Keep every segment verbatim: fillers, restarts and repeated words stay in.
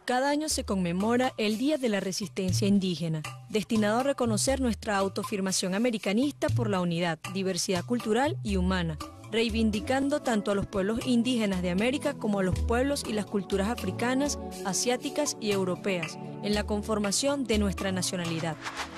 Cada año se conmemora el Día de la Resistencia Indígena, destinado a reconocer nuestra autoafirmación americanista por la unidad, diversidad cultural y humana, reivindicando tanto a los pueblos indígenas de América como a los pueblos y las culturas africanas, asiáticas y europeas, en la conformación de nuestra nacionalidad.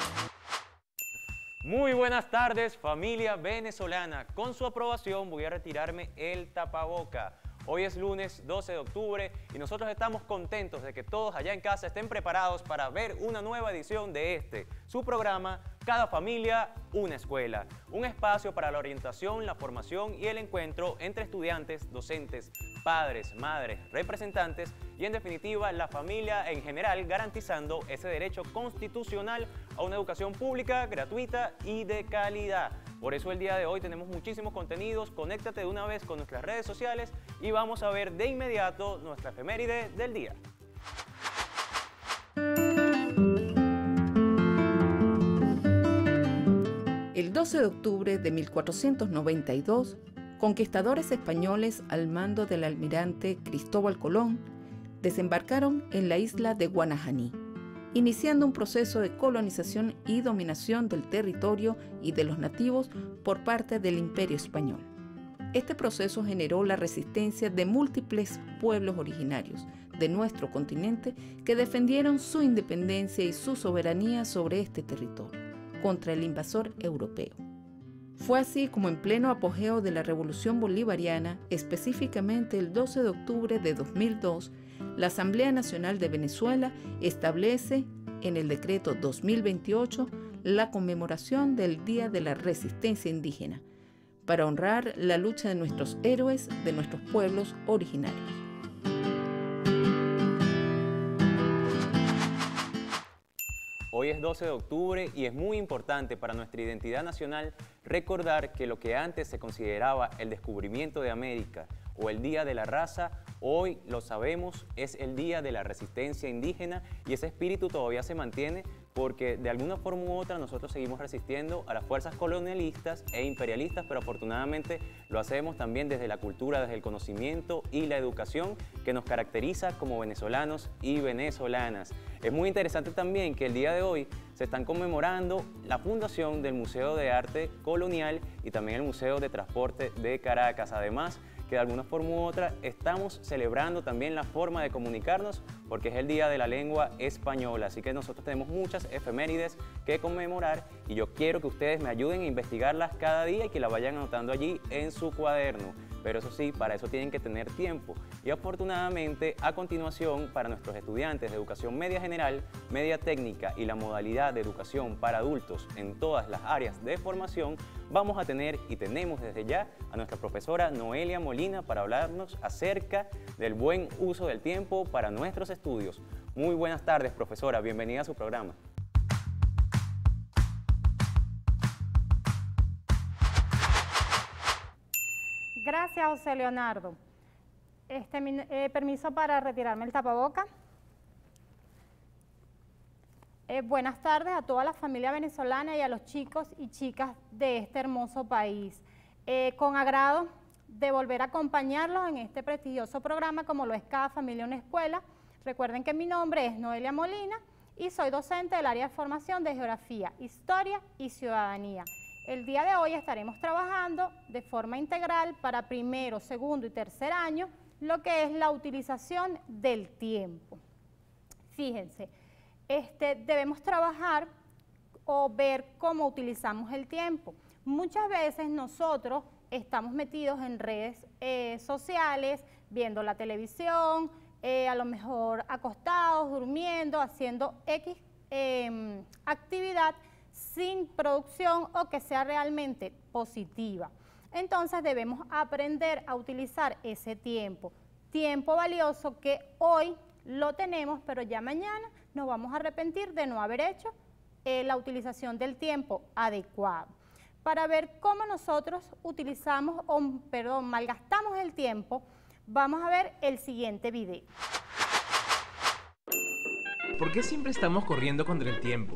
Muy buenas tardes, familia venezolana. Con su aprobación voy a retirarme el tapaboca. Hoy es lunes doce de octubre y nosotros estamos contentos de que todos allá en casa estén preparados para ver una nueva edición de este, su programa Cada Familia, una Escuela. Un espacio para la orientación, la formación y el encuentro entre estudiantes, docentes, padres, madres, representantes y en definitiva la familia en general, garantizando ese derecho constitucional a una educación pública, gratuita y de calidad. Por eso el día de hoy tenemos muchísimos contenidos. Conéctate de una vez con nuestras redes sociales y vamos a ver de inmediato nuestra efeméride del día. El doce de octubre de mil cuatrocientos noventa y dos, conquistadores españoles al mando del almirante Cristóbal Colón desembarcaron en la isla de Guanajaní, iniciando un proceso de colonización y dominación del territorio y de los nativos por parte del Imperio Español. Este proceso generó la resistencia de múltiples pueblos originarios de nuestro continente que defendieron su independencia y su soberanía sobre este territorio contra el invasor europeo. Fue así como en pleno apogeo de la Revolución Bolivariana, específicamente el doce de octubre de dos mil dos, la Asamblea Nacional de Venezuela establece en el decreto dos mil veintiocho la conmemoración del Día de la Resistencia Indígena, para honrar la lucha de nuestros héroes de nuestros pueblos originarios. Hoy es doce de octubre y es muy importante para nuestra identidad nacional recordar que lo que antes se consideraba el descubrimiento de América o el Día de la Raza, hoy lo sabemos, es el Día de la Resistencia Indígena y ese espíritu todavía se mantiene porque de alguna forma u otra nosotros seguimos resistiendo a las fuerzas colonialistas e imperialistas, pero afortunadamente lo hacemos también desde la cultura, desde el conocimiento y la educación que nos caracteriza como venezolanos y venezolanas. Es muy interesante también que el día de hoy se están conmemorando la fundación del Museo de Arte Colonial y también el Museo de Transporte de Caracas. Además, que de alguna forma u otra estamos celebrando también la forma de comunicarnos porque es el Día de la Lengua Española, así que nosotros tenemos muchas efemérides que conmemorar y yo quiero que ustedes me ayuden a investigarlas cada día y que la vayan anotando allí en su cuaderno. Pero eso sí, para eso tienen que tener tiempo. Y afortunadamente, a continuación, para nuestros estudiantes de educación media general, media técnica y la modalidad de educación para adultos en todas las áreas de formación, vamos a tener y tenemos desde ya a nuestra profesora Noelia Molina para hablarnos acerca del buen uso del tiempo para nuestros estudios. Muy buenas tardes, profesora. Bienvenida a su programa. Gracias, José Leonardo. Este, mi, eh, permiso para retirarme el tapaboca. Eh, buenas tardes a toda la familia venezolana y a los chicos y chicas de este hermoso país. Eh, con agrado de volver a acompañarlos en este prestigioso programa como lo es Cada Familia una Escuela. Recuerden que mi nombre es Noelia Molina y soy docente del área de formación de Geografía, Historia y Ciudadanía. El día de hoy estaremos trabajando de forma integral para primero, segundo y tercer año lo que es la utilización del tiempo. Fíjense, este, debemos trabajar o ver cómo utilizamos el tiempo. Muchas veces nosotros estamos metidos en redes eh, sociales, viendo la televisión, eh, a lo mejor acostados, durmiendo, haciendo X eh, actividad sin producción o que sea realmente positiva. Entonces debemos aprender a utilizar ese tiempo, tiempo valioso que hoy lo tenemos, pero ya mañana nos vamos a arrepentir de no haber hecho eh, la utilización del tiempo adecuado. Para ver cómo nosotros utilizamos, o, perdón, malgastamos el tiempo, vamos a ver el siguiente video. ¿Por qué siempre estamos corriendo contra el tiempo?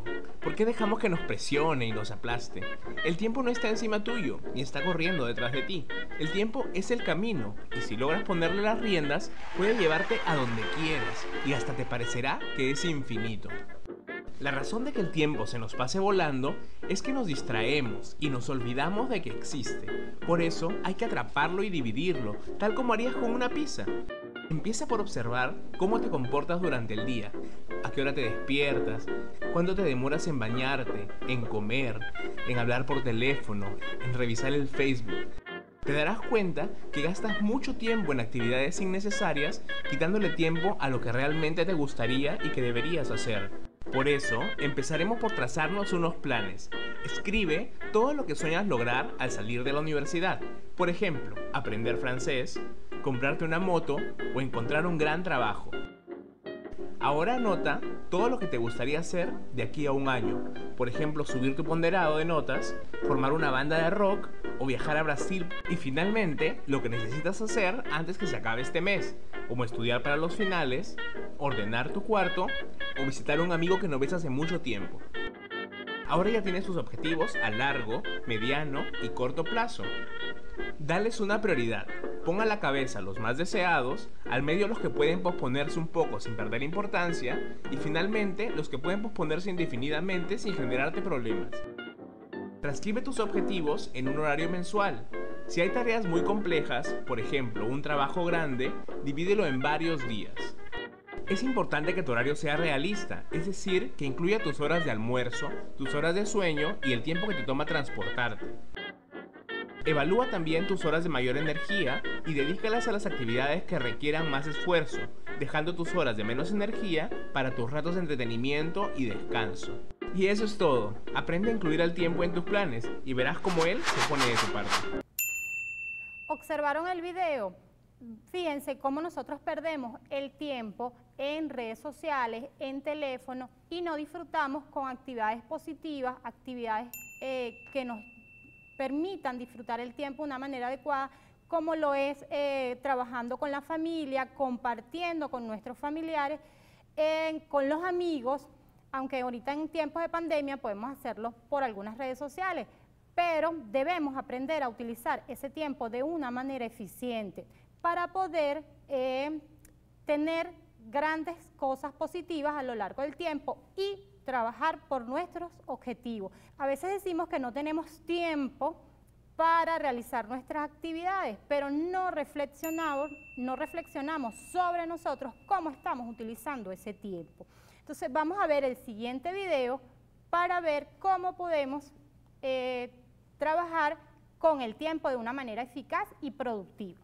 ¿Por qué dejamos que nos presione y nos aplaste? El tiempo no está encima tuyo, ni está corriendo detrás de ti. El tiempo es el camino, y si logras ponerle las riendas, puede llevarte a donde quieras, y hasta te parecerá que es infinito. La razón de que el tiempo se nos pase volando es que nos distraemos y nos olvidamos de que existe. Por eso hay que atraparlo y dividirlo, tal como harías con una pizza. Empieza por observar cómo te comportas durante el día, a qué hora te despiertas, cuánto te demoras en bañarte, en comer, en hablar por teléfono, en revisar el Facebook. Te darás cuenta que gastas mucho tiempo en actividades innecesarias, quitándole tiempo a lo que realmente te gustaría y que deberías hacer. Por eso, empezaremos por trazarnos unos planes. Escribe todo lo que sueñas lograr al salir de la universidad. Por ejemplo, aprender francés, comprarte una moto o encontrar un gran trabajo. Ahora anota todo lo que te gustaría hacer de aquí a un año. Por ejemplo, subir tu ponderado de notas, formar una banda de rock o viajar a Brasil. Y finalmente, lo que necesitas hacer antes que se acabe este mes, como estudiar para los finales, ordenar tu cuarto o visitar a un amigo que no ves hace mucho tiempo. Ahora ya tienes tus objetivos a largo, mediano y corto plazo. Dales una prioridad. Pon a la cabeza los más deseados, al medio los que pueden posponerse un poco sin perder importancia y finalmente los que pueden posponerse indefinidamente sin generarte problemas. Transcribe tus objetivos en un horario mensual. Si hay tareas muy complejas, por ejemplo un trabajo grande, divídelo en varios días. Es importante que tu horario sea realista, es decir, que incluya tus horas de almuerzo, tus horas de sueño y el tiempo que te toma transportarte. Evalúa también tus horas de mayor energía y dedícalas a las actividades que requieran más esfuerzo, dejando tus horas de menos energía para tus ratos de entretenimiento y descanso. Y eso es todo. Aprende a incluir el tiempo en tus planes y verás cómo él se pone de tu parte. ¿Observaron el video? Fíjense cómo nosotros perdemos el tiempo en redes sociales, en teléfono y no disfrutamos con actividades positivas, actividades eh, que nos permitan disfrutar el tiempo de una manera adecuada, como lo es eh, trabajando con la familia, compartiendo con nuestros familiares, eh, con los amigos, aunque ahorita en tiempos de pandemia podemos hacerlo por algunas redes sociales, pero debemos aprender a utilizar ese tiempo de una manera eficiente para poder eh, tener grandes cosas positivas a lo largo del tiempo y trabajar por nuestros objetivos. A veces decimos que no tenemos tiempo para realizar nuestras actividades, pero no reflexionamos, no reflexionamos sobre nosotros cómo estamos utilizando ese tiempo. Entonces vamos a ver el siguiente video para ver cómo podemos eh, trabajar con el tiempo de una manera eficaz y productiva.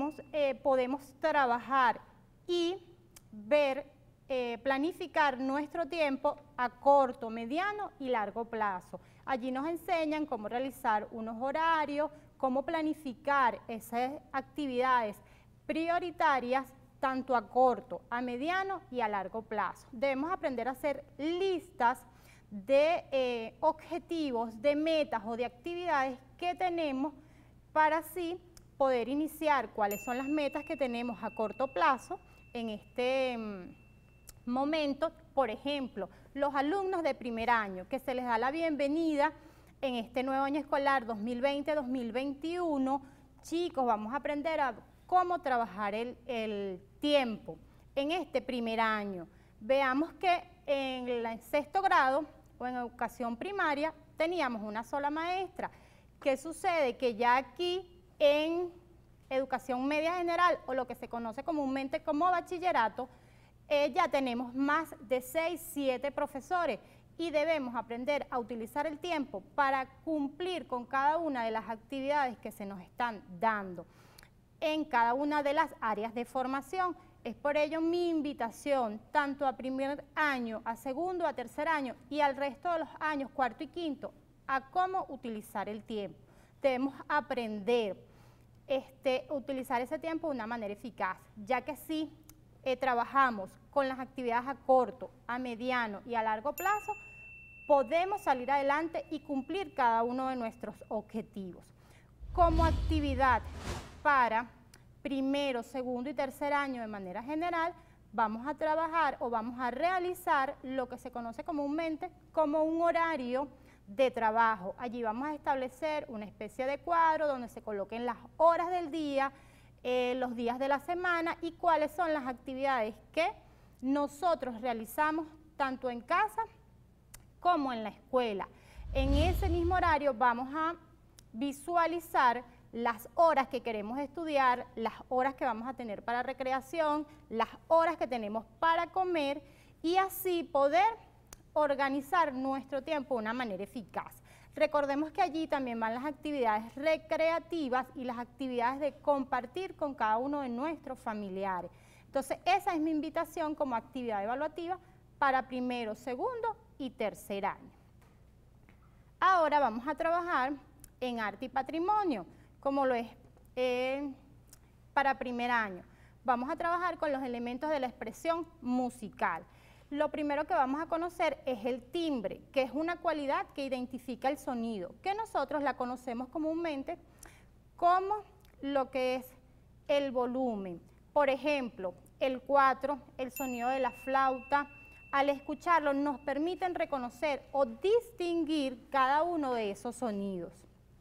vamos, eh, podemos trabajar y ver, eh, planificar nuestro tiempo a corto, mediano y largo plazo. Allí nos enseñan cómo realizar unos horarios, cómo planificar esas actividades prioritarias tanto a corto, a mediano y a largo plazo. Debemos aprender a hacer listas de eh, objetivos, de metas o de actividades que tenemos para así poder iniciar cuáles son las metas que tenemos a corto plazo en este mm, momento. Por ejemplo, los alumnos de primer año, que se les da la bienvenida en este nuevo año escolar dos mil veinte dos mil veintiuno, chicos, vamos a aprender a cómo trabajar el, el tiempo en este primer año. Veamos que en el sexto grado o en educación primaria teníamos una sola maestra. ¿Qué sucede? Que ya aquí en educación media general o lo que se conoce comúnmente como bachillerato, eh, ya tenemos más de seis, siete profesores y debemos aprender a utilizar el tiempo para cumplir con cada una de las actividades que se nos están dando en cada una de las áreas de formación. Es por ello mi invitación, tanto a primer año, a segundo, a tercer año y al resto de los años, cuarto y quinto, a cómo utilizar el tiempo. Debemos aprender este, utilizar ese tiempo de una manera eficaz, ya que si eh, trabajamos con las actividades a corto, a mediano y a largo plazo, podemos salir adelante y cumplir cada uno de nuestros objetivos. Como actividad para primero, segundo y tercer año de manera general, vamos a trabajar o vamos a realizar lo que se conoce comúnmente como un horario de trabajo. Allí vamos a establecer una especie de cuadro donde se coloquen las horas del día, eh, los días de la semana y cuáles son las actividades que nosotros realizamos tanto en casa como en la escuela. En ese mismo horario vamos a visualizar las horas que queremos estudiar, las horas que vamos a tener para recreación, las horas que tenemos para comer y así poder organizar nuestro tiempo de una manera eficaz. Recordemos que allí también van las actividades recreativas y las actividades de compartir con cada uno de nuestros familiares. Entonces, esa es mi invitación como actividad evaluativa para primero, segundo y tercer año. Ahora vamos a trabajar en arte y patrimonio, como lo es eh, para primer año. Vamos a trabajar con los elementos de la expresión musical. Lo primero que vamos a conocer es el timbre, que es una cualidad que identifica el sonido, que nosotros la conocemos comúnmente como lo que es el volumen. Por ejemplo, el cuatro, el sonido de la flauta, al escucharlo nos permiten reconocer o distinguir cada uno de esos sonidos.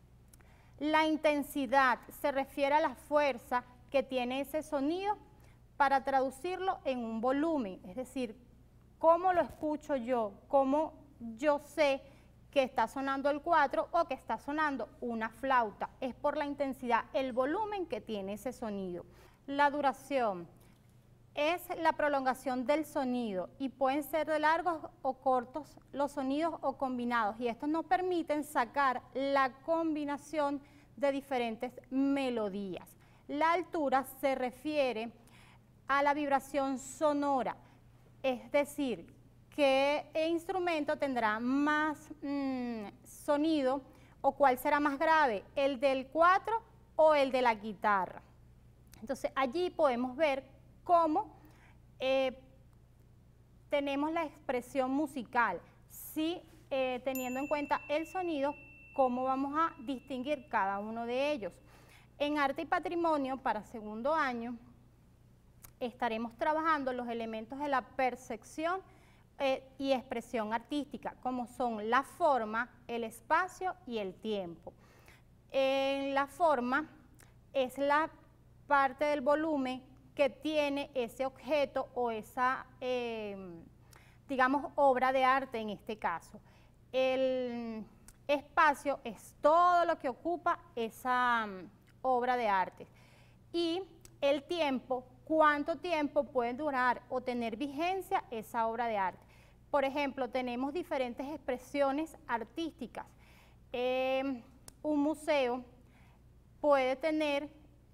La intensidad se refiere a la fuerza que tiene ese sonido para traducirlo en un volumen, es decir, cómo lo escucho yo, cómo yo sé que está sonando el cuatro o que está sonando una flauta, es por la intensidad, el volumen que tiene ese sonido. La duración es la prolongación del sonido y pueden ser de largos o cortos los sonidos o combinados y estos nos permiten sacar la combinación de diferentes melodías. La altura se refiere a la vibración sonora, es decir, qué instrumento tendrá más mmm, sonido o cuál será más grave, el del cuatro o el de la guitarra. Entonces allí podemos ver cómo eh, tenemos la expresión musical, sí, eh, teniendo en cuenta el sonido, cómo vamos a distinguir cada uno de ellos. En arte y patrimonio, para segundo año, estaremos trabajando los elementos de la percepción eh, y expresión artística, como son la forma, el espacio y el tiempo. En la forma es la parte del volumen que tiene ese objeto o esa, eh, digamos, obra de arte en este caso. El espacio es todo lo que ocupa esa um, obra de arte. Y el tiempo, cuánto tiempo puede durar o tener vigencia esa obra de arte. Por ejemplo, tenemos diferentes expresiones artísticas. Eh, un museo puede tener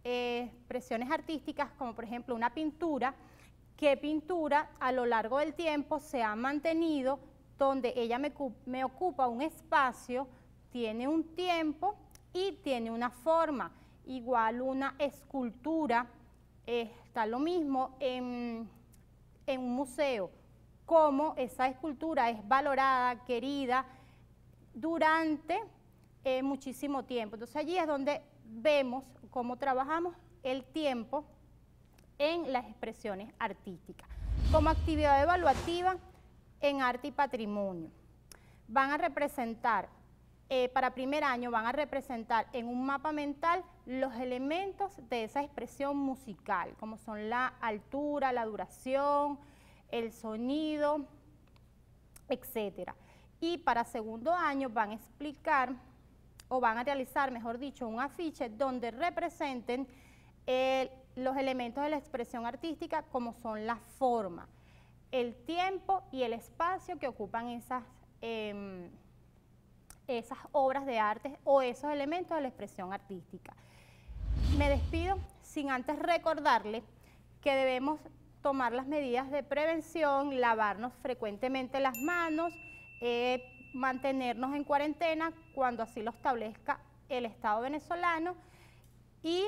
eh, expresiones artísticas, como por ejemplo una pintura, qué pintura a lo largo del tiempo se ha mantenido, donde ella me, me ocupa un espacio, tiene un tiempo y tiene una forma. Igual una escultura, eh, está lo mismo en, en un museo, cómo esa escultura es valorada, querida durante eh, muchísimo tiempo. Entonces allí es donde vemos cómo trabajamos el tiempo en las expresiones artísticas. Como actividad evaluativa en arte y patrimonio, van a representar, eh, para primer año van a representar en un mapa mental los elementos de esa expresión musical, como son la altura, la duración, el sonido, etcétera. Y para segundo año van a explicar, o van a realizar, mejor dicho, un afiche donde representen el los elementos de la expresión artística, como son la forma, el tiempo y el espacio que ocupan esas, eh, esas obras de arte o esos elementos de la expresión artística. Me despido sin antes recordarle que debemos tomar las medidas de prevención, lavarnos frecuentemente las manos, eh, mantenernos en cuarentena cuando así lo establezca el Estado venezolano y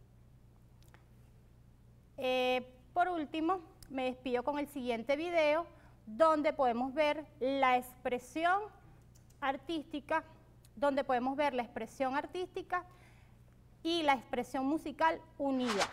Eh, por último, me despido con el siguiente video, donde podemos ver la expresión artística, donde podemos ver la expresión artística y la expresión musical unidas.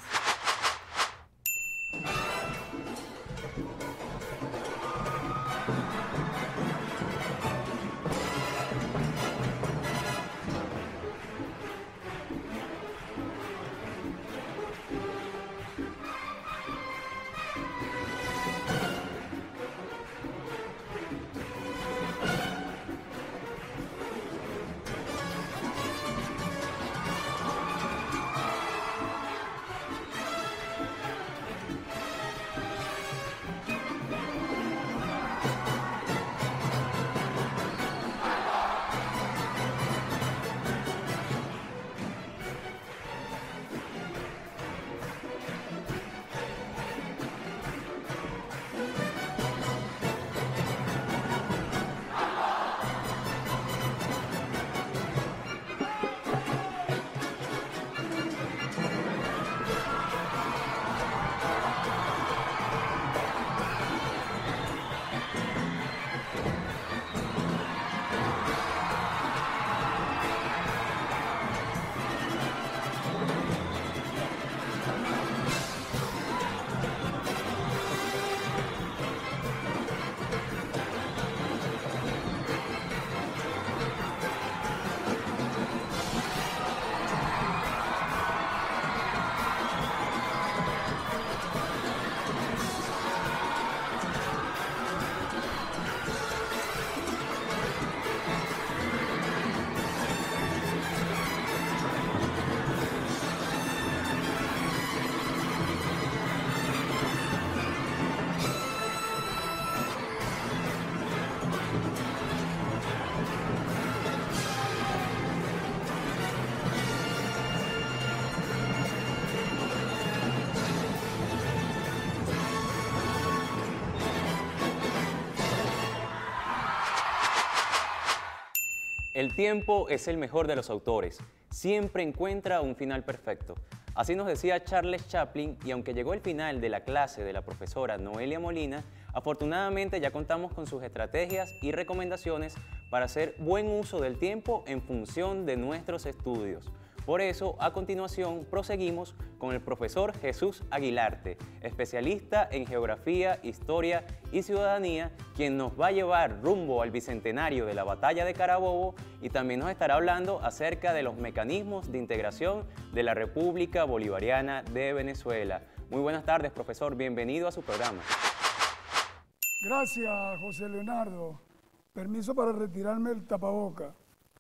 El tiempo es el mejor de los autores, siempre encuentra un final perfecto. Así nos decía Charles Chaplin, y aunque llegó el final de la clase de la profesora Noelia Molina, afortunadamente ya contamos con sus estrategias y recomendaciones para hacer buen uso del tiempo en función de nuestros estudios. Por eso, a continuación, proseguimos con el profesor Jesús Aguilarte, especialista en Geografía, Historia y Ciudadanía, quien nos va a llevar rumbo al bicentenario de la Batalla de Carabobo y también nos estará hablando acerca de los mecanismos de integración de la República Bolivariana de Venezuela. Muy buenas tardes, profesor. Bienvenido a su programa. Gracias, José Leonardo. Permiso para retirarme el tapaboca.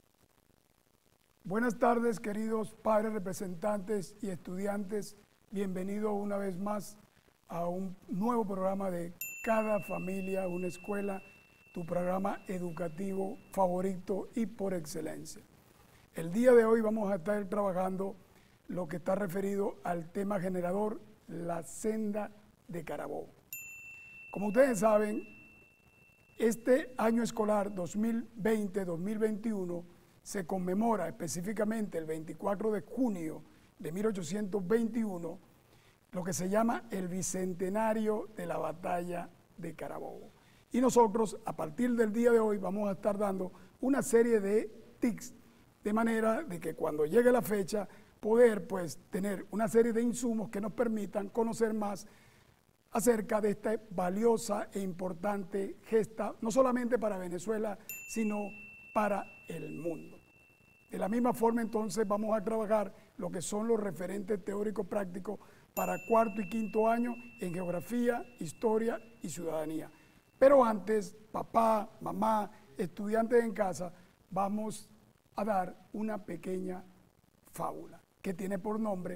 Buenas tardes, queridos padres, representantes y estudiantes. Bienvenidos una vez más a un nuevo programa de Cada Familia, una Escuela, tu programa educativo favorito y por excelencia. El día de hoy vamos a estar trabajando lo que está referido al tema generador, la senda de Carabobo. Como ustedes saben, este año escolar dos mil veinte dos mil veintiuno se conmemora específicamente el veinticuatro de junio de mil ochocientos veintiuno, lo que se llama el Bicentenario de la Batalla de Carabobo. Y nosotros, a partir del día de hoy, vamos a estar dando una serie de tips, de manera de que cuando llegue la fecha, poder pues tener una serie de insumos que nos permitan conocer más acerca de esta valiosa e importante gesta, no solamente para Venezuela, sino para el mundo. De la misma forma, entonces, vamos a trabajar lo que son los referentes teóricos prácticos para cuarto y quinto año en geografía, historia y ciudadanía. Pero antes, papá, mamá, estudiantes en casa, vamos a dar una pequeña fábula que tiene por nombre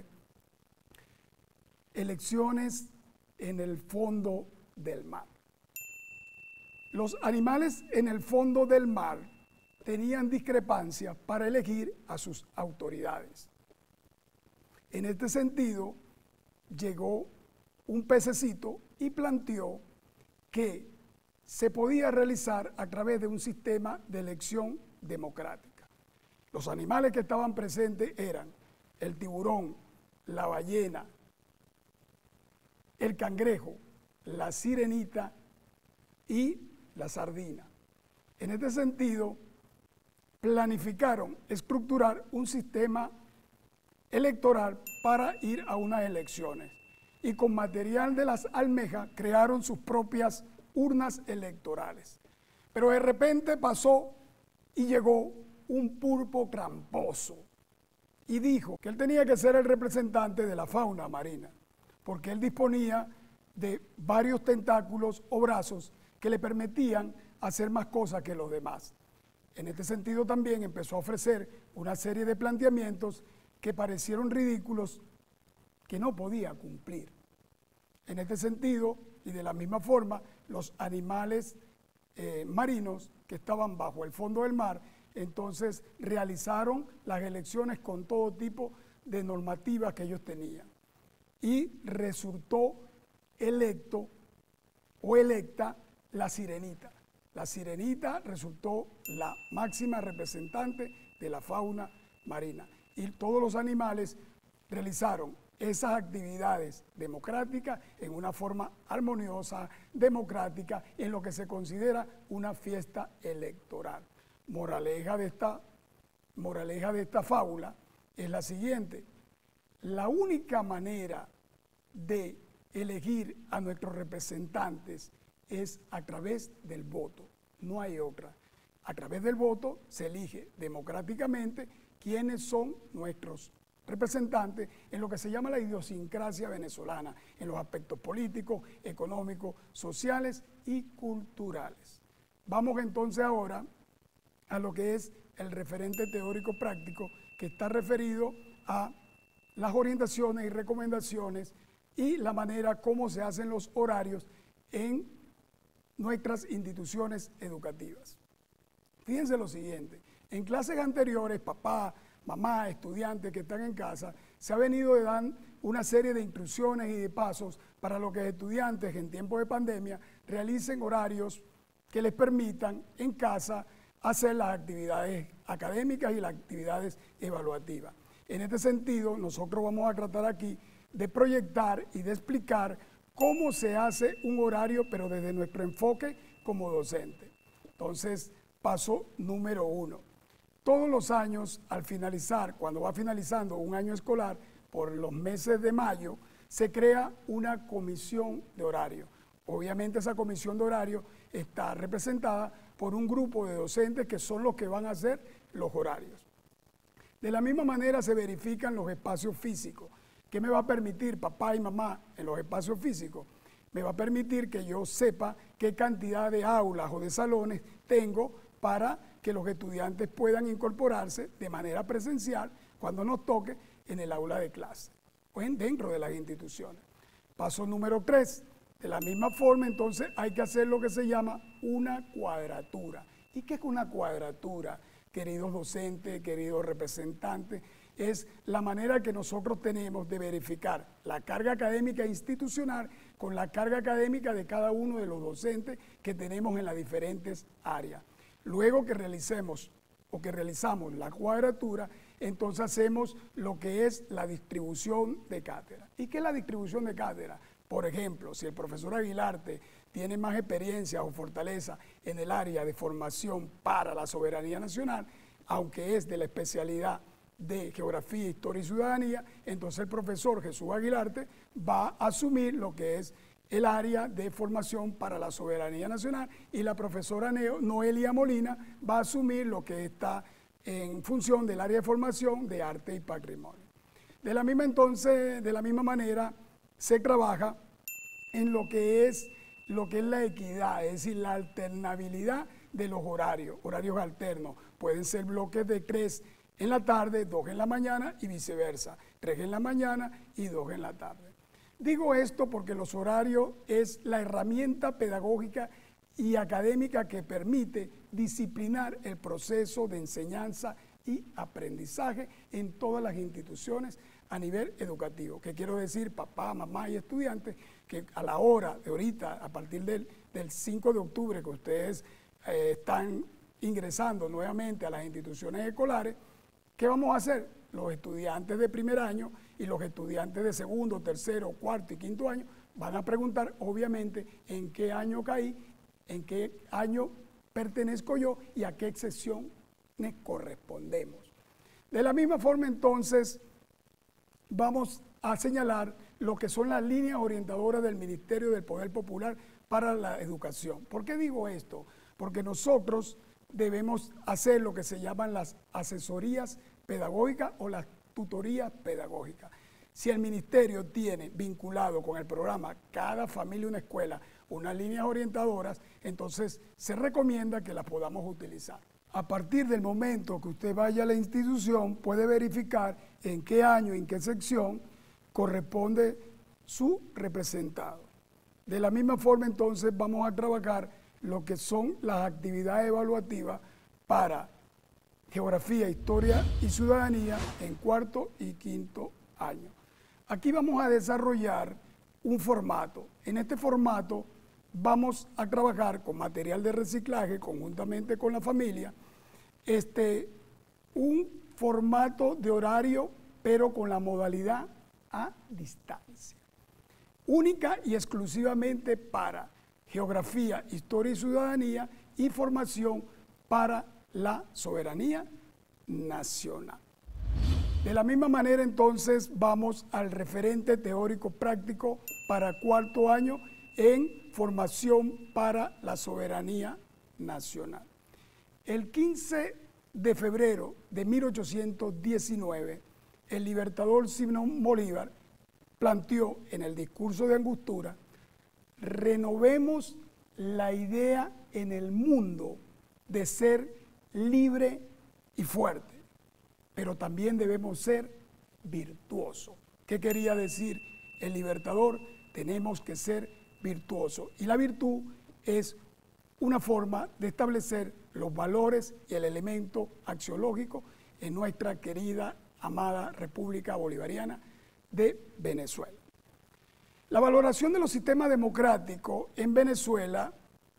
Elecciones en el fondo del mar. Los animales en el fondo del mar tenían discrepancias para elegir a sus autoridades. En este sentido, llegó un pececito y planteó que se podía realizar a través de un sistema de elección democrática. Los animales que estaban presentes eran el tiburón, la ballena, el cangrejo, la sirenita y la sardina. En este sentido, planificaron estructurar un sistema electoral para ir a unas elecciones y con material de las almejas crearon sus propias urnas electorales. Pero de repente pasó y llegó un pulpo tramposo y dijo que él tenía que ser el representante de la fauna marina, porque él disponía de varios tentáculos o brazos que le permitían hacer más cosas que los demás. En este sentido también empezó a ofrecer una serie de planteamientos que parecieron ridículos, que no podía cumplir. En este sentido, y de la misma forma, los animales eh, marinos que estaban bajo el fondo del mar, entonces realizaron las elecciones con todo tipo de normativas que ellos tenían. Y resultó electo o electa la sirenita. La sirenita resultó la máxima representante de la fauna marina. Y todos los animales realizaron esas actividades democráticas en una forma armoniosa, democrática, en lo que se considera una fiesta electoral. Moraleja de esta, moraleja de esta fábula es la siguiente: la única manera de elegir a nuestros representantes es a través del voto, no hay otra. A través del voto se elige democráticamente quiénes son nuestros representantes en lo que se llama la idiosincrasia venezolana, en los aspectos políticos, económicos, sociales y culturales. Vamos entonces ahora a lo que es el referente teórico práctico, que está referido a las orientaciones y recomendaciones y la manera como se hacen los horarios en nuestras instituciones educativas. Fíjense lo siguiente: en clases anteriores, papá, mamá, estudiantes que están en casa, se ha venido de dar una serie de instrucciones y de pasos para lo que los estudiantes en tiempos de pandemia realicen horarios que les permitan en casa hacer las actividades académicas y las actividades evaluativas. En este sentido, nosotros vamos a tratar aquí de proyectar y de explicar cómo se hace un horario, pero desde nuestro enfoque como docente. Entonces, paso número uno. Todos los años, al finalizar, cuando va finalizando un año escolar, por los meses de mayo, se crea una comisión de horario. Obviamente esa comisión de horario está representada por un grupo de docentes que son los que van a hacer los horarios. De la misma manera se verifican los espacios físicos. ¿Qué me va a permitir papá y mamá en los espacios físicos? Me va a permitir que yo sepa qué cantidad de aulas o de salones tengo para que los estudiantes puedan incorporarse de manera presencial cuando nos toque en el aula de clase o en, dentro de las instituciones. Paso número tres. De la misma forma, entonces, hay que hacer lo que se llama una cuadratura. ¿Y qué es una cuadratura, queridos docentes, queridos representantes? es la manera que nosotros tenemos de verificar la carga académica institucional con la carga académica de cada uno de los docentes que tenemos en las diferentes áreas. Luego que realicemos o que realizamos la cuadratura, entonces hacemos lo que es la distribución de cátedra. ¿Y qué es la distribución de cátedra? Por ejemplo, si el profesor Aguilarte tiene más experiencia o fortaleza en el área de formación para la soberanía nacional, aunque es de la especialidad de Geografía, Historia y Ciudadanía, entonces el profesor Jesús Aguilarte va a asumir lo que es el área de formación para la soberanía nacional y la profesora Noelia Molina va a asumir lo que está en función del área de formación de arte y patrimonio. De la misma entonces, de la misma manera, se trabaja en lo que es lo que es la equidad, es decir, la alternabilidad de los horarios, horarios alternos. Pueden ser bloques de tres en la tarde, dos en la mañana y viceversa, tres en la mañana y dos en la tarde. Digo esto porque los horarios es la herramienta pedagógica y académica que permite disciplinar el proceso de enseñanza y aprendizaje en todas las instituciones a nivel educativo. ¿Qué quiero decir? Papá, mamá y estudiantes, que a la hora de ahorita, a partir del, del cinco de octubre, que ustedes eh, están ingresando nuevamente a las instituciones escolares, ¿qué vamos a hacer? Los estudiantes de primer año y los estudiantes de segundo, tercero, cuarto y quinto año van a preguntar, obviamente, en qué año caí, en qué año pertenezco yo y a qué sección correspondemos. De la misma forma, entonces, vamos a señalar lo que son las líneas orientadoras del Ministerio del Poder Popular para la educación. ¿Por qué digo esto? Porque nosotros debemos hacer lo que se llaman las asesorías pedagógicas o las tutorías pedagógicas. Si el ministerio tiene vinculado con el programa Cada Familia Una Escuela unas líneas orientadoras, entonces se recomienda que las podamos utilizar. A partir del momento que usted vaya a la institución, puede verificar en qué año y en qué sección corresponde su representado. De la misma forma, entonces, vamos a trabajar lo que son las actividades evaluativas para Geografía, Historia y Ciudadanía en cuarto y quinto año. Aquí vamos a desarrollar un formato. En este formato vamos a trabajar con material de reciclaje conjuntamente con la familia, este, un formato de horario, pero con la modalidad a distancia. Única y exclusivamente para Geografía, Historia y Ciudadanía y formación para la soberanía nacional. De la misma manera, entonces, vamos al referente teórico práctico para cuarto año en formación para la soberanía nacional. El quince de febrero de mil ochocientos diecinueve, el libertador Simón Bolívar planteó en el discurso de Angostura: renovemos la idea en el mundo de ser libre y fuerte, pero también debemos ser virtuosos. ¿Qué quería decir el libertador? Tenemos que ser virtuosos. Y la virtud es una forma de establecer los valores y el elemento axiológico en nuestra querida, amada República Bolivariana de Venezuela. La valoración de los sistemas democráticos en Venezuela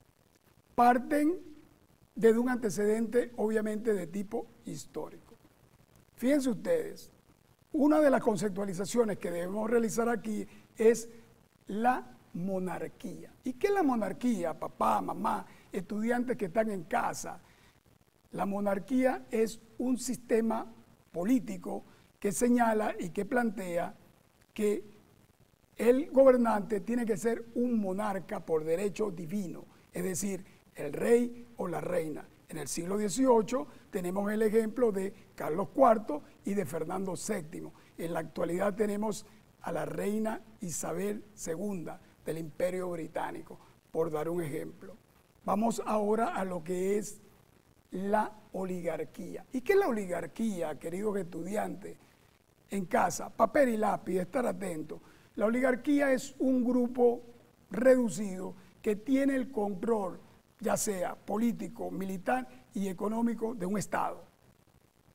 parten desde un antecedente, obviamente, de tipo histórico. Fíjense ustedes, una de las conceptualizaciones que debemos realizar aquí es la monarquía. ¿Y qué es la monarquía, papá, mamá, estudiantes que están en casa? La monarquía es un sistema político que señala y que plantea que el gobernante tiene que ser un monarca por derecho divino, es decir, el rey o la reina. En el siglo dieciocho tenemos el ejemplo de Carlos cuarto y de Fernando séptimo. En la actualidad tenemos a la reina Isabel segunda del Imperio Británico, por dar un ejemplo. Vamos ahora a lo que es la oligarquía. ¿Y qué es la oligarquía, queridos estudiantes? En casa, papel y lápiz, estar atentos. La oligarquía es un grupo reducido que tiene el control, ya sea político, militar y económico, de un Estado.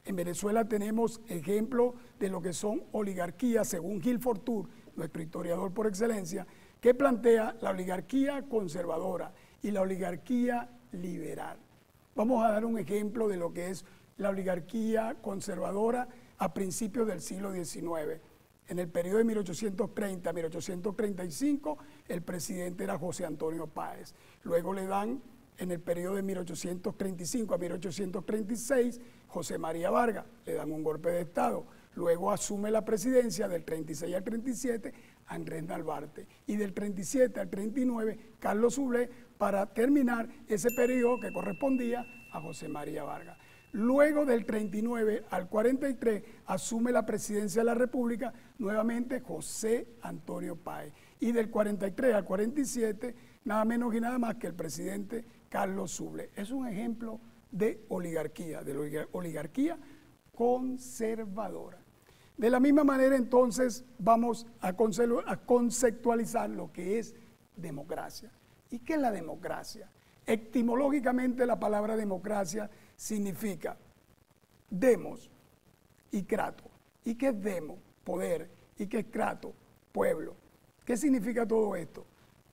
En Venezuela tenemos ejemplos de lo que son oligarquías, según Gil Fortur, nuestro historiador por excelencia, que plantea la oligarquía conservadora y la oligarquía liberal. Vamos a dar un ejemplo de lo que es la oligarquía conservadora a principios del siglo diecinueve. En el periodo de mil ochocientos treinta a mil ochocientos treinta y cinco, el presidente era José Antonio Páez. Luego le dan, en el periodo de mil ochocientos treinta y cinco a mil ochocientos treinta y seis, José María Vargas, le dan un golpe de Estado. Luego asume la presidencia del treinta y seis al treinta y siete, Andrés Narvarte. Y del treinta y siete al treinta y nueve, Carlos Sublé, para terminar ese periodo que correspondía a José María Vargas. Luego del treinta y nueve al cuarenta y tres asume la presidencia de la República nuevamente José Antonio Páez. Y del cuarenta y tres al cuarenta y siete, nada menos y nada más que el presidente Carlos Sublé. Es un ejemplo de oligarquía, de la oligarquía conservadora. De la misma manera, entonces, vamos a conceptualizar lo que es democracia. ¿Y qué es la democracia? Etimológicamente, la palabra democracia significa demos y kratos. ¿Y qué es demos? Poder. ¿Y qué es kratos? Pueblo. ¿Qué significa todo esto?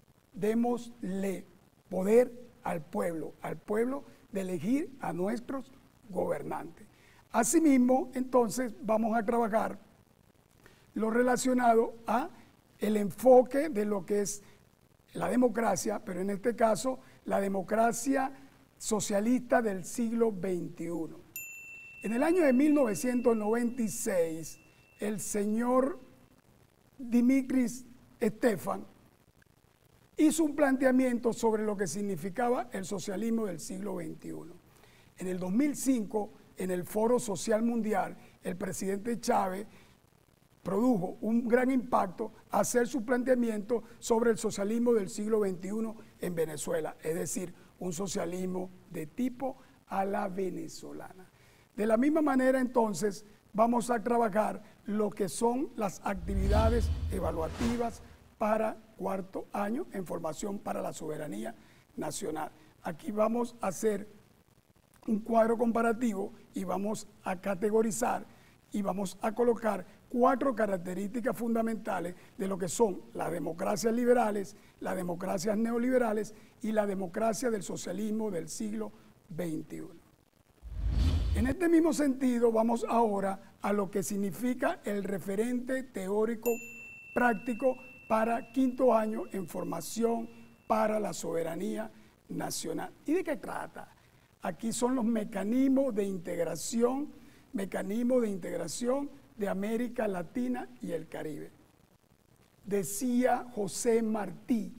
Démosle poder al pueblo, al pueblo de elegir a nuestros gobernantes. Asimismo, entonces, vamos a trabajar lo relacionado a el enfoque de lo que es la democracia, pero en este caso, la democracia socialista del siglo veintiuno. En el año de mil novecientos noventa y seis, el señor Dimitris Stefan hizo un planteamiento sobre lo que significaba el socialismo del siglo veintiuno. En el dos mil cinco, en el Foro Social Mundial, el presidente Chávez produjo un gran impacto a hacer su planteamiento sobre el socialismo del siglo veintiuno en Venezuela, es decir, un socialismo de tipo a la venezolana. De la misma manera, entonces, vamos a trabajar lo que son las actividades evaluativas para cuarto año en formación para la soberanía nacional. Aquí vamos a hacer un cuadro comparativo y vamos a categorizar y vamos a colocar cuatro características fundamentales de lo que son las democracias liberales, las democracias neoliberales y la democracia del socialismo del siglo veintiuno. En este mismo sentido, vamos ahora a lo que significa el referente teórico práctico para quinto año en formación para la soberanía nacional. ¿Y de qué trata? Aquí son los mecanismos de integración, mecanismos de integración de América Latina y el Caribe. Decía José Martí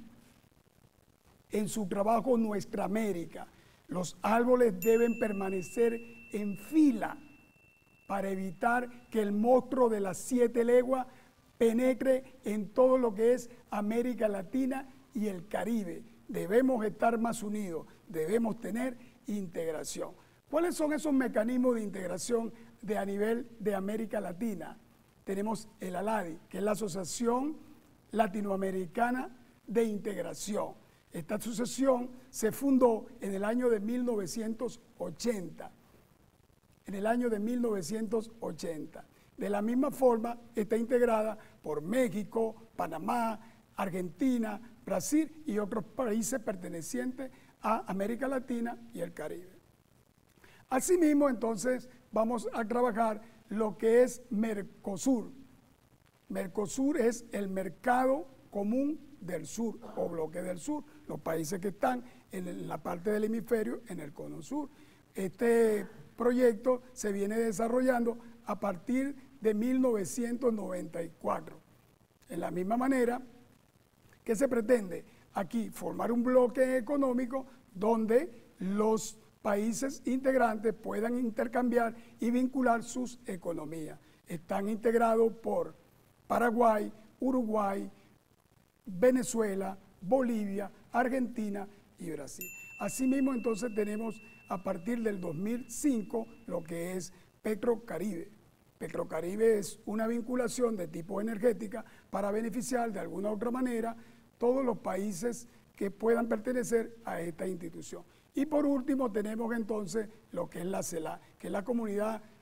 en su trabajo Nuestra América, los árboles deben permanecer en fila para evitar que el monstruo de las siete leguas penetre en todo lo que es América Latina y el Caribe. Debemos estar más unidos, debemos tener integración. ¿Cuáles son esos mecanismos de integración de a nivel de América Latina? Tenemos el ALADI, que es la Asociación Latinoamericana de Integración. Esta asociación se fundó en el año de mil novecientos ochenta. En el año de mil novecientos ochenta. De la misma forma, está integrada por México, Panamá, Argentina, Brasil y otros países pertenecientes a América Latina y el Caribe. Asimismo, entonces, vamos a trabajar lo que es Mercosur. Mercosur es el mercado común del sur o bloque del sur, los países que están en la parte del hemisferio en el cono sur. Este proyecto se viene desarrollando a partir de mil novecientos noventa y cuatro. En la misma manera que se pretende aquí formar un bloque económico donde los países integrantes puedan intercambiar y vincular sus economías. Están integrados por Paraguay, Uruguay, Venezuela, Bolivia, Argentina y Brasil. Asimismo, entonces tenemos a partir del dos mil cinco lo que es Petrocaribe. Petrocaribe es una vinculación de tipo energética para beneficiar de alguna u otra manera todos los países que puedan pertenecer a esta institución. Y por último tenemos entonces lo que es la CELAC, que es la Comunidad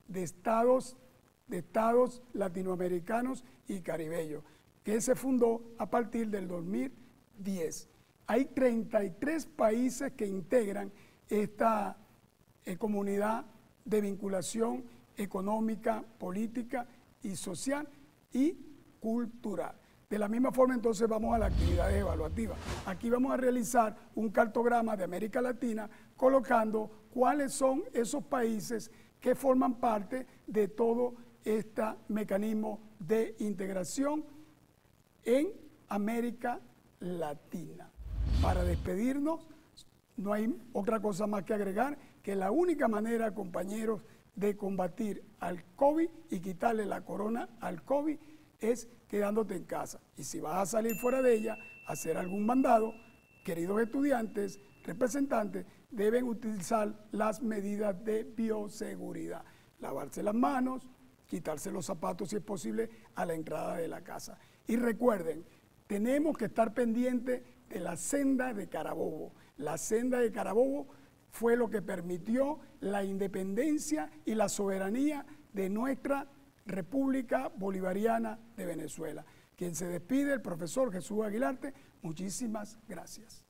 de estados, de estados latinoamericanos y caribeños, que se fundó a partir del dos mil diez. Hay treinta y tres países que integran esta eh, comunidad de vinculación económica, política y social y cultural. De la misma forma, entonces, vamos a las actividades evaluativas. Aquí vamos a realizar un cartograma de América Latina colocando cuáles son esos países que forman parte de todo este mecanismo de integración en América Latina. Para despedirnos, no hay otra cosa más que agregar que la única manera, compañeros, de combatir al COVID y quitarle la corona al COVID es quedándote en casa. Y si vas a salir fuera de ella, hacer algún mandado, queridos estudiantes, representantes, deben utilizar las medidas de bioseguridad. Lavarse las manos, quitarse los zapatos si es posible a la entrada de la casa. Y recuerden, tenemos que estar pendientes de la senda de Carabobo. La senda de Carabobo fue lo que permitió la independencia y la soberanía de nuestra República Bolivariana de Venezuela. Quien se despide, el profesor Jesús Aguilarte, muchísimas gracias.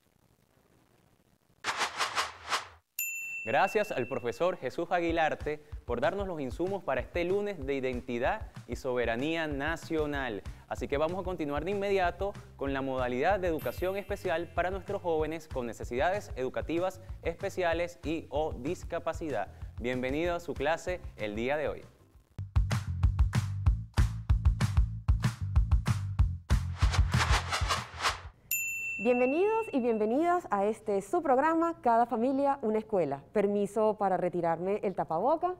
Gracias al profesor Jesús Aguilarte por darnos los insumos para este lunes de identidad y soberanía nacional. Así que vamos a continuar de inmediato con la modalidad de educación especial para nuestros jóvenes con necesidades educativas especiales y o discapacidad. Bienvenido a su clase el día de hoy. Bienvenidos y bienvenidas a este su programa Cada Familia, una Escuela. Permiso para retirarme el tapaboca.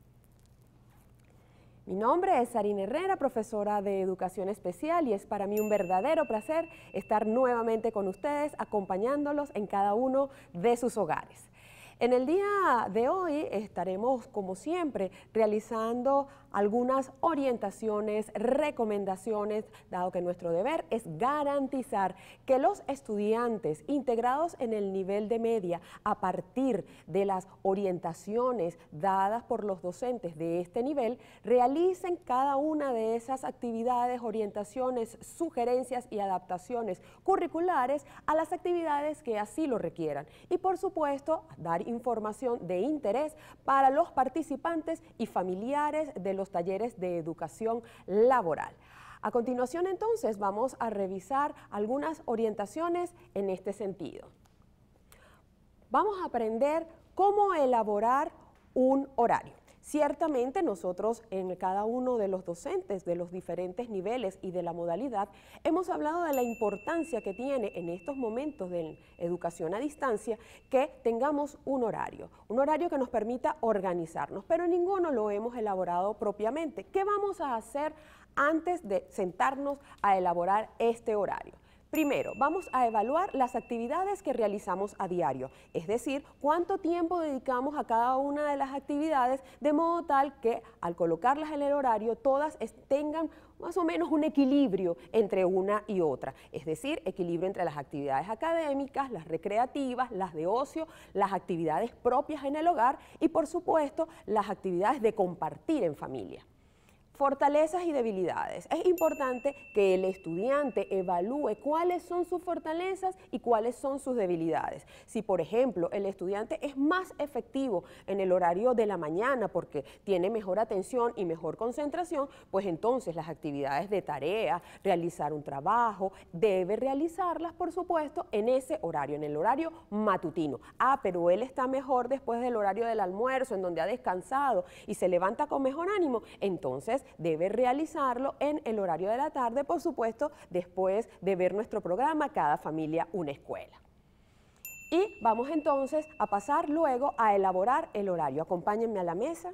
Mi nombre es Sarina Herrera, profesora de Educación Especial, y es para mí un verdadero placer estar nuevamente con ustedes, acompañándolos en cada uno de sus hogares. En el día de hoy estaremos, como siempre, realizando algunas orientaciones, recomendaciones, dado que nuestro deber es garantizar que los estudiantes integrados en el nivel de media, a partir de las orientaciones dadas por los docentes de este nivel, realicen cada una de esas actividades, orientaciones, sugerencias y adaptaciones curriculares a las actividades que así lo requieran. Y por supuesto, dar información de interés para los participantes y familiares de los talleres de educación laboral. A continuación, entonces, vamos a revisar algunas orientaciones en este sentido. Vamos a aprender cómo elaborar un horario. Ciertamente nosotros en cada uno de los docentes de los diferentes niveles y de la modalidad hemos hablado de la importancia que tiene en estos momentos de educación a distancia que tengamos un horario, un horario que nos permita organizarnos, pero ninguno lo hemos elaborado propiamente. ¿Qué vamos a hacer antes de sentarnos a elaborar este horario? Primero, vamos a evaluar las actividades que realizamos a diario, es decir, cuánto tiempo dedicamos a cada una de las actividades, de modo tal que al colocarlas en el horario todas tengan más o menos un equilibrio entre una y otra, es decir, equilibrio entre las actividades académicas, las recreativas, las de ocio, las actividades propias en el hogar y, por supuesto, las actividades de compartir en familia. Fortalezas y debilidades. Es importante que el estudiante evalúe cuáles son sus fortalezas y cuáles son sus debilidades. Si, por ejemplo, el estudiante es más efectivo en el horario de la mañana porque tiene mejor atención y mejor concentración, pues entonces las actividades de tarea, realizar un trabajo, debe realizarlas, por supuesto, en ese horario, en el horario matutino. Ah, pero él está mejor después del horario del almuerzo, en donde ha descansado y se levanta con mejor ánimo, entonces debe realizarlo en el horario de la tarde, por supuesto, después de ver nuestro programa Cada Familia, una Escuela. Y vamos entonces a pasar luego a elaborar el horario. Acompáñenme a la mesa.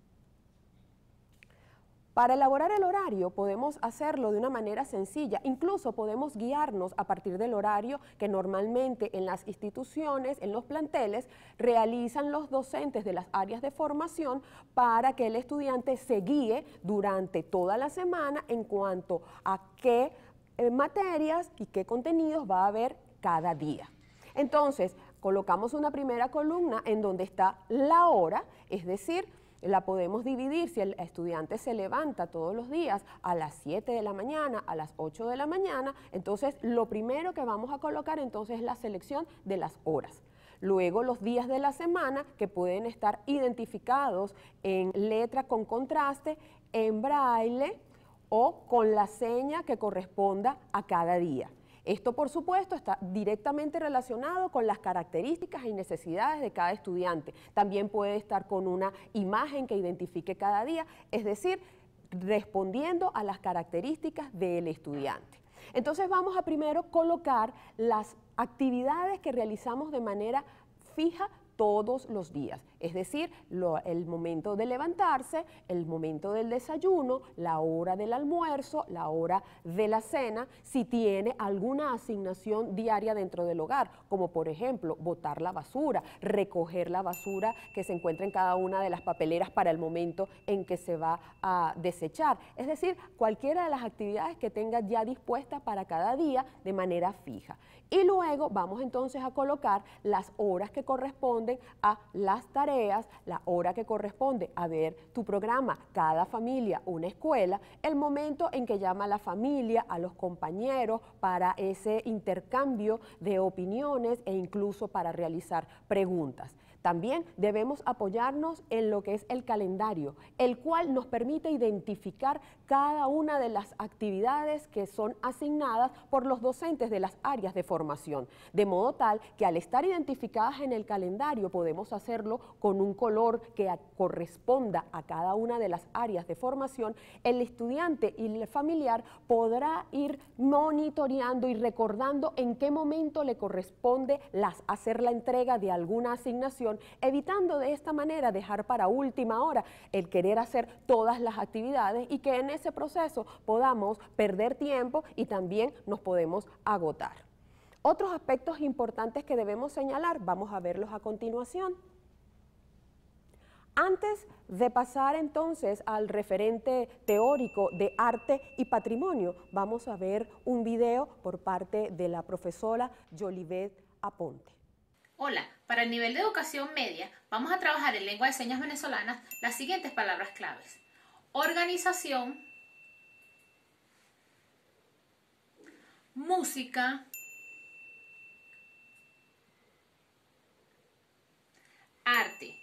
Para elaborar el horario podemos hacerlo de una manera sencilla, incluso podemos guiarnos a partir del horario que normalmente en las instituciones, en los planteles, realizan los docentes de las áreas de formación para que el estudiante se guíe durante toda la semana en cuanto a qué eh, materias y qué contenidos va a haber cada día. Entonces, colocamos una primera columna en donde está la hora, es decir, la podemos dividir. Si el estudiante se levanta todos los días a las siete de la mañana, a las ocho de la mañana, entonces lo primero que vamos a colocar entonces es la selección de las horas. Luego los días de la semana que pueden estar identificados en letra con contraste, en braille o con la seña que corresponda a cada día. Esto, por supuesto, está directamente relacionado con las características y necesidades de cada estudiante. También puede estar con una imagen que identifique cada día, es decir, respondiendo a las características del estudiante. Entonces vamos a primero colocar las actividades que realizamos de manera fija todos los días, es decir, lo, el momento de levantarse, el momento del desayuno, la hora del almuerzo, la hora de la cena, si tiene alguna asignación diaria dentro del hogar, como por ejemplo botar la basura, recoger la basura que se encuentra en cada una de las papeleras para el momento en que se va a desechar, es decir, cualquiera de las actividades que tenga ya dispuestas para cada día de manera fija. Y luego vamos entonces a colocar las horas que corresponden a las tareas, la hora que corresponde a ver tu programa, cada familia, una escuela, el momento en que llama a la familia, a los compañeros para ese intercambio de opiniones e incluso para realizar preguntas. También debemos apoyarnos en lo que es el calendario, el cual nos permite identificar cada una de las actividades que son asignadas por los docentes de las áreas de formación, de modo tal que al estar identificadas en el calendario podemos hacerlo con un color que corresponda a cada una de las áreas de formación. El estudiante y el familiar podrá ir monitoreando y recordando en qué momento le corresponde las, hacer la entrega de alguna asignación, evitando de esta manera dejar para última hora el querer hacer todas las actividades y que en ese proceso podamos perder tiempo y también nos podemos agotar. Otros aspectos importantes que debemos señalar, vamos a verlos a continuación. Antes de pasar entonces al referente teórico de arte y patrimonio, vamos a ver un video por parte de la profesora Yolivet Aponte. Hola, para el nivel de educación media vamos a trabajar en lengua de señas venezolanas las siguientes palabras claves: organización, música, arte.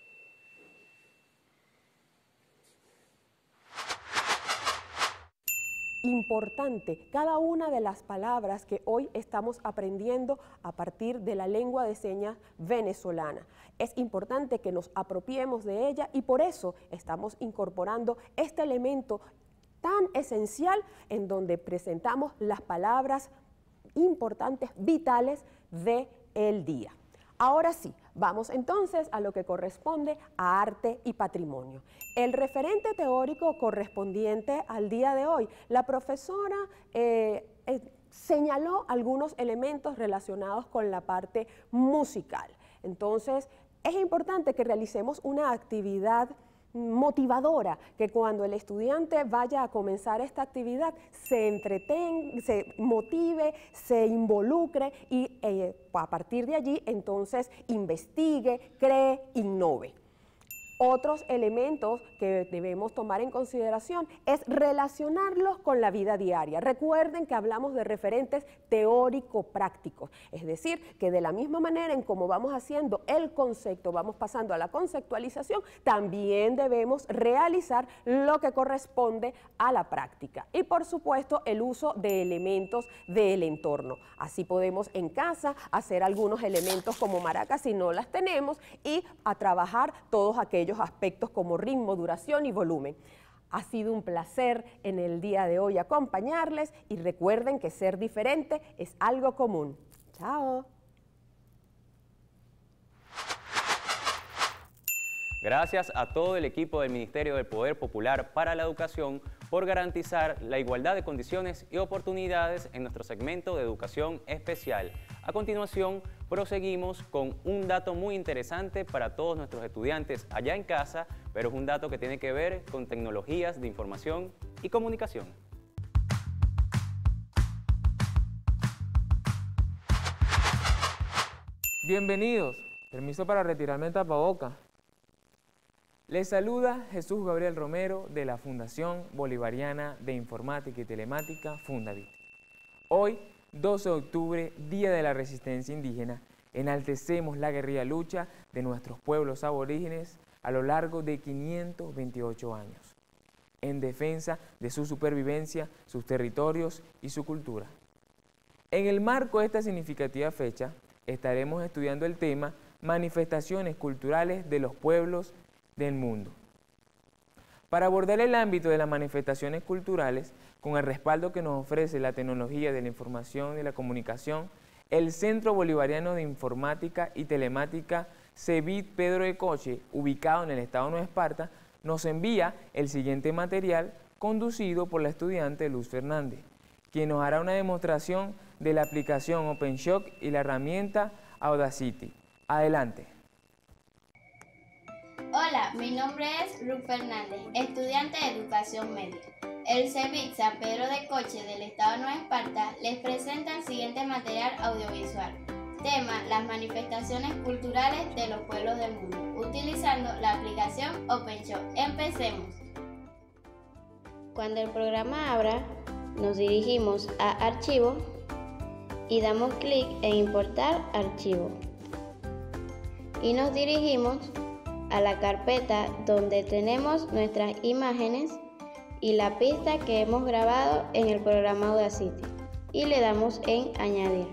Importante, cada una de las palabras que hoy estamos aprendiendo a partir de la lengua de señas venezolana. Es importante que nos apropiemos de ella y por eso estamos incorporando este elemento tan esencial en donde presentamos las palabras importantes, vitales del día. Ahora sí, vamos entonces a lo que corresponde a arte y patrimonio. El referente teórico correspondiente al día de hoy, la profesora eh, eh, señaló algunos elementos relacionados con la parte musical. Entonces, es importante que realicemos una actividad motivadora, que cuando el estudiante vaya a comenzar esta actividad se entretenga, se motive, se involucre y eh, a partir de allí entonces investigue, cree, innove. Otros elementos que debemos tomar en consideración es relacionarlos con la vida diaria. Recuerden que hablamos de referentes teórico-prácticos, es decir, que de la misma manera en cómo vamos haciendo el concepto, vamos pasando a la conceptualización, también debemos realizar lo que corresponde a la práctica. Y por supuesto, el uso de elementos del entorno. Así podemos en casa hacer algunos elementos como maracas si no las tenemos y a trabajar todos aquellos aspectos como ritmo, duración y volumen. Ha sido un placer en el día de hoy acompañarles y recuerden que ser diferente es algo común. Chao. Gracias a todo el equipo del Ministerio del Poder Popular para la Educación por garantizar la igualdad de condiciones y oportunidades en nuestro segmento de educación especial. A continuación, proseguimos con un dato muy interesante para todos nuestros estudiantes allá en casa, pero es un dato que tiene que ver con tecnologías de información y comunicación. Bienvenidos. Permiso para retirarme el tapaboca. Les saluda Jesús Gabriel Romero de la Fundación Bolivariana de Informática y Telemática, Fundavit. Hoy, doce de octubre, Día de la Resistencia Indígena, enaltecemos la guerrilla lucha de nuestros pueblos aborígenes a lo largo de quinientos veintiocho años, en defensa de su supervivencia, sus territorios y su cultura. En el marco de esta significativa fecha, estaremos estudiando el tema Manifestaciones culturales de los pueblos del mundo. Para abordar el ámbito de las manifestaciones culturales, con el respaldo que nos ofrece la tecnología de la información y la comunicación, el Centro Bolivariano de Informática y Telemática CEBIT Pedro de Coche, ubicado en el estado de Nueva Esparta, nos envía el siguiente material conducido por la estudiante Luz Fernández, quien nos hará una demostración de la aplicación OpenShock y la herramienta Audacity. Adelante. Hola, mi nombre es Luz Fernández, estudiante de Educación Media. El CEBIT San Pedro de Coche del estado de Nueva Esparta les presenta el siguiente material audiovisual. Tema: las manifestaciones culturales de los pueblos del mundo, utilizando la aplicación OpenShock. Empecemos. Cuando el programa abra, nos dirigimos a Archivo y damos clic en Importar archivo. Y nos dirigimos a la carpeta donde tenemos nuestras imágenes y la pista que hemos grabado en el programa Audacity y le damos en Añadir.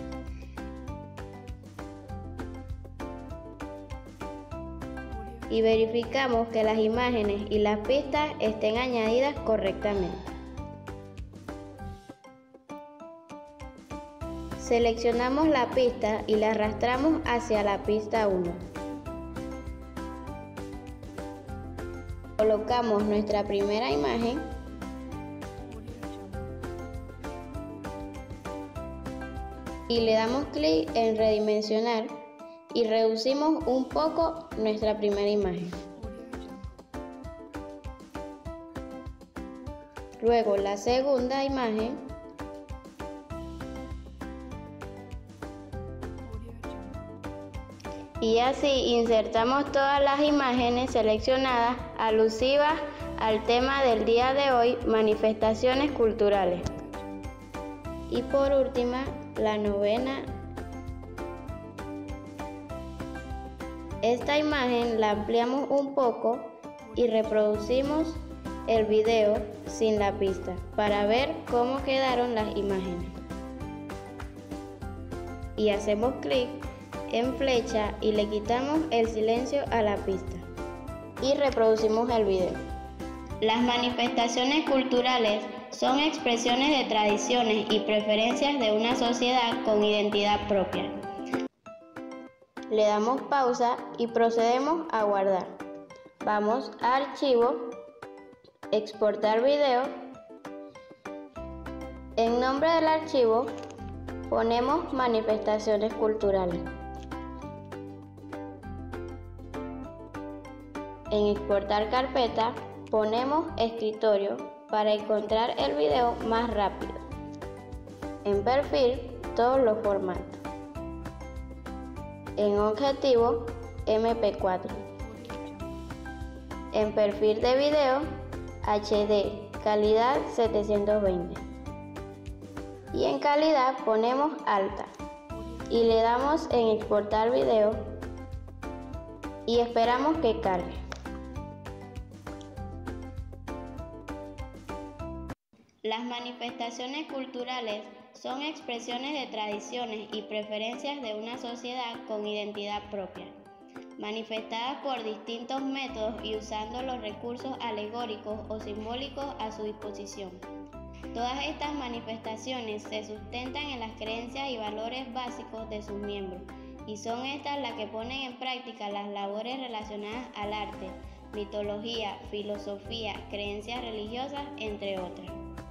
Y verificamos que las imágenes y las pistas estén añadidas correctamente. Seleccionamos la pista y la arrastramos hacia la pista uno. Colocamos nuestra primera imagen y le damos clic en redimensionar y reducimos un poco nuestra primera imagen. Luego la segunda imagen y así insertamos todas las imágenes seleccionadas alusivas al tema del día de hoy, manifestaciones culturales. Y por último, la novena. Esta imagen la ampliamos un poco y reproducimos el video sin la pista para ver cómo quedaron las imágenes. Y hacemos clic en flecha y le quitamos el silencio a la pista y reproducimos el video. Las manifestaciones culturales son expresiones de tradiciones y preferencias de una sociedad con identidad propia. Le damos pausa y procedemos a guardar. Vamos a Archivo, Exportar video. En nombre del archivo ponemos Manifestaciones culturales. En Exportar carpeta ponemos Escritorio para encontrar el video más rápido. En Perfil, todos los formatos. En Objetivo, eme pe cuatro. En Perfil de video, hache de, calidad setecientos veinte. Y en calidad ponemos Alta. Y le damos en Exportar video y esperamos que cargue. Las manifestaciones culturales son expresiones de tradiciones y preferencias de una sociedad con identidad propia, manifestadas por distintos métodos y usando los recursos alegóricos o simbólicos a su disposición. Todas estas manifestaciones se sustentan en las creencias y valores básicos de sus miembros, y son estas las que ponen en práctica las labores relacionadas al arte, mitología, filosofía, creencias religiosas, entre otras.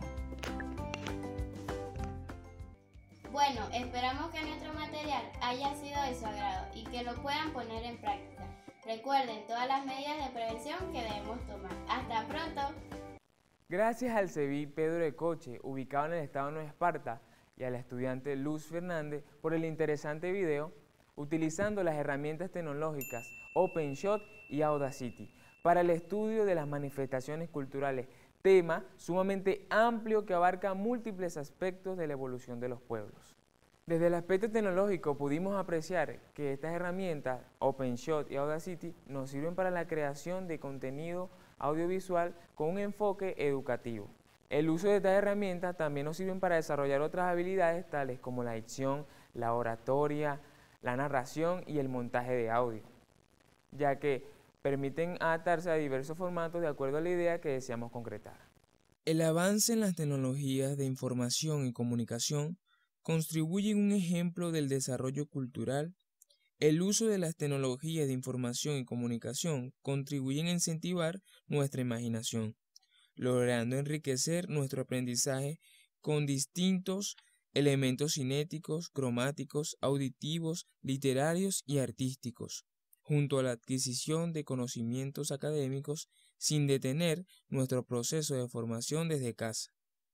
Bueno, esperamos que nuestro material haya sido de su agrado y que lo puedan poner en práctica. Recuerden todas las medidas de prevención que debemos tomar. ¡Hasta pronto! Gracias al CEBIT Pedro de Coche, ubicado en el estado de Nueva Esparta, y a la estudiante Luz Fernández por el interesante video, utilizando las herramientas tecnológicas OpenShot y Audacity, para el estudio de las manifestaciones culturales, tema sumamente amplio que abarca múltiples aspectos de la evolución de los pueblos. Desde el aspecto tecnológico pudimos apreciar que estas herramientas, OpenShot y Audacity, nos sirven para la creación de contenido audiovisual con un enfoque educativo. El uso de estas herramientas también nos sirven para desarrollar otras habilidades tales como la dicción, la oratoria, la narración y el montaje de audio, ya que permiten adaptarse a diversos formatos de acuerdo a la idea que deseamos concretar. El avance en las tecnologías de información y comunicación contribuye en un ejemplo del desarrollo cultural. El uso de las tecnologías de información y comunicación contribuye a incentivar nuestra imaginación, logrando enriquecer nuestro aprendizaje con distintos elementos cinéticos, cromáticos, auditivos, literarios y artísticos, junto a la adquisición de conocimientos académicos sin detener nuestro proceso de formación desde casa.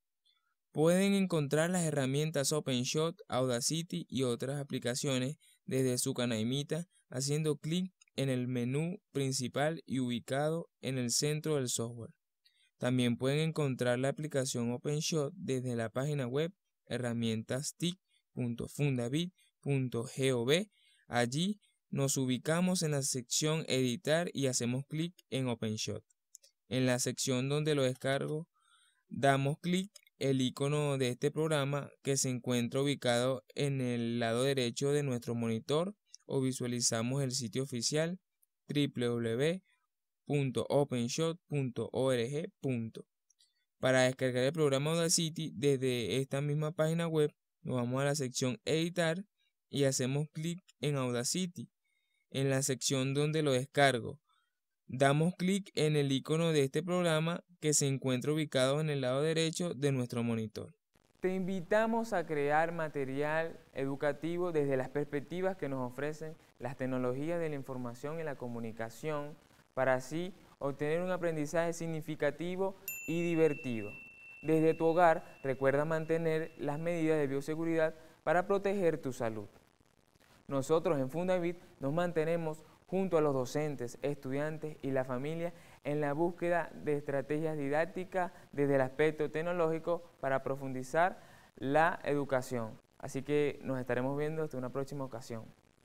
Pueden encontrar las herramientas OpenShot, Audacity y otras aplicaciones desde su canaimita haciendo clic en el menú principal y ubicado en el centro del software. También pueden encontrar la aplicación OpenShot desde la página web herramientas tic punto fundavit punto gov. Allí nos ubicamos en la sección Editar y hacemos clic en OpenShot. En la sección donde lo descargo, damos clic el icono de este programa que se encuentra ubicado en el lado derecho de nuestro monitor o visualizamos el sitio oficial doble u doble u doble u punto openshot punto org. Para descargar el programa Audacity desde esta misma página web, nos vamos a la sección Editar y hacemos clic en Audacity. En la sección donde lo descargo, damos clic en el icono de este programa que se encuentra ubicado en el lado derecho de nuestro monitor. Te invitamos a crear material educativo desde las perspectivas que nos ofrecen las tecnologías de la información y la comunicación, para así obtener un aprendizaje significativo y divertido. Desde tu hogar, recuerda mantener las medidas de bioseguridad para proteger tu salud. Nosotros en Fundavit nos mantenemos junto a los docentes, estudiantes y la familia en la búsqueda de estrategias didácticas desde el aspecto tecnológico para profundizar la educación. Así que nos estaremos viendo hasta una próxima ocasión.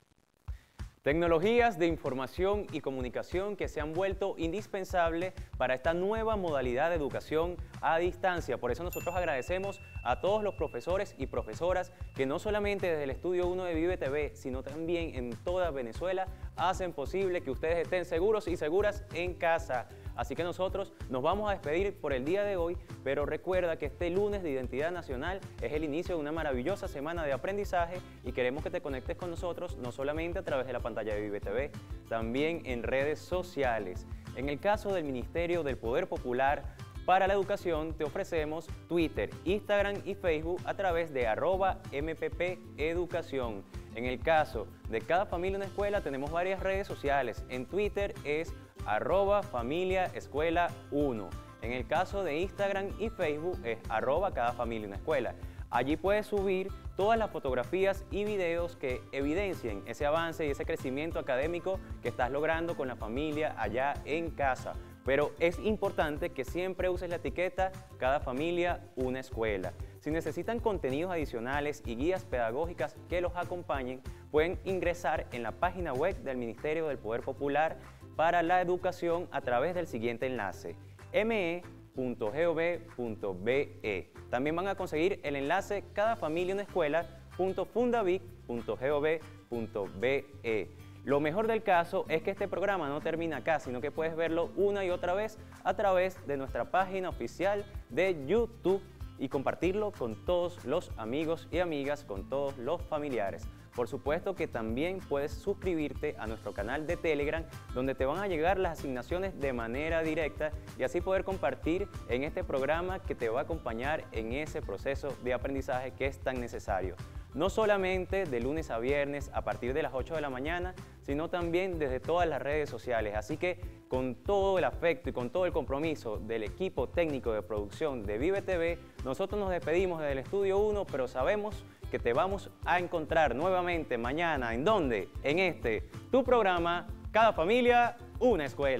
Tecnologías de información y comunicación que se han vuelto indispensables para esta nueva modalidad de educación a distancia. Por eso nosotros agradecemos a todos los profesores y profesoras que no solamente desde el Estudio uno de Vive T V, sino también en toda Venezuela, hacen posible que ustedes estén seguros y seguras en casa. Así que nosotros nos vamos a despedir por el día de hoy, pero recuerda que este lunes de Identidad Nacional es el inicio de una maravillosa semana de aprendizaje y queremos que te conectes con nosotros no solamente a través de la pantalla de Vive T V, también en redes sociales. En el caso del Ministerio del Poder Popular para la Educación, te ofrecemos Twitter, Instagram y Facebook a través de arroba M P P Educación. En el caso de Cada Familia Una Escuela, tenemos varias redes sociales. En Twitter es arroba familia escuela uno. En el caso de Instagram y Facebook es arroba cada familia una escuela. Allí puedes subir todas las fotografías y videos que evidencien ese avance y ese crecimiento académico que estás logrando con la familia allá en casa. Pero es importante que siempre uses la etiqueta Cada Familia Una Escuela. Si necesitan contenidos adicionales y guías pedagógicas que los acompañen, pueden ingresar en la página web del Ministerio del Poder Popular para la Educación a través del siguiente enlace, m e punto gov punto be e. También van a conseguir el enlace cada familia una escuela punto fundavit punto gov punto be e. Lo mejor del caso es que este programa no termina acá, sino que puedes verlo una y otra vez a través de nuestra página oficial de YouTube y compartirlo con todos los amigos y amigas, con todos los familiares. Por supuesto que también puedes suscribirte a nuestro canal de Telegram, donde te van a llegar las asignaciones de manera directa y así poder compartir en este programa que te va a acompañar en ese proceso de aprendizaje que es tan necesario. No solamente de lunes a viernes a partir de las ocho de la mañana, sino también desde todas las redes sociales. Así que con todo el afecto y con todo el compromiso del equipo técnico de producción de Vive T V, nosotros nos despedimos desde el Estudio uno, pero sabemos que te vamos a encontrar nuevamente mañana. ¿En dónde? En este, tu programa, Cada Familia, Una Escuela.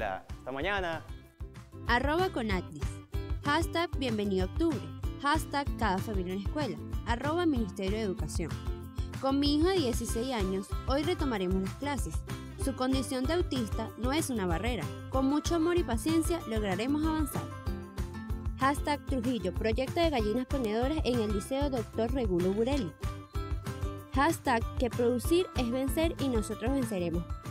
Hasta mañana. Arroba Conactis. Hashtag Bienvenido Octubre. Hashtag Cada Familia en Escuela. Arroba Ministerio de Educación. Con mi hijo de dieciséis años, hoy retomaremos las clases. Su condición de autista no es una barrera. Con mucho amor y paciencia lograremos avanzar. Hashtag Trujillo, proyecto de gallinas ponedoras en el Liceo Doctor Regulo Burelli. Hashtag Que producir es vencer y nosotros venceremos.